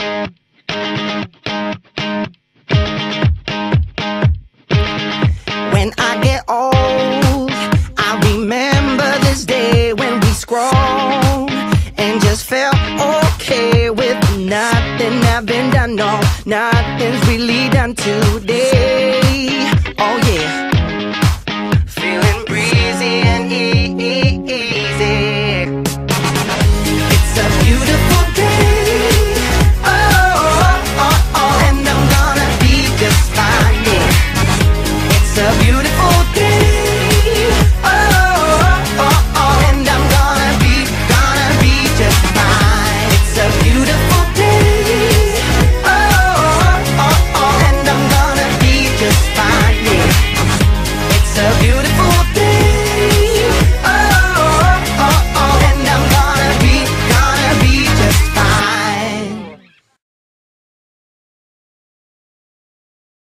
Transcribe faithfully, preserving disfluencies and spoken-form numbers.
When I get old, I remember this day when we scrolled and just felt okay with nothing having done. No, nothing's really done today. Oh yeah.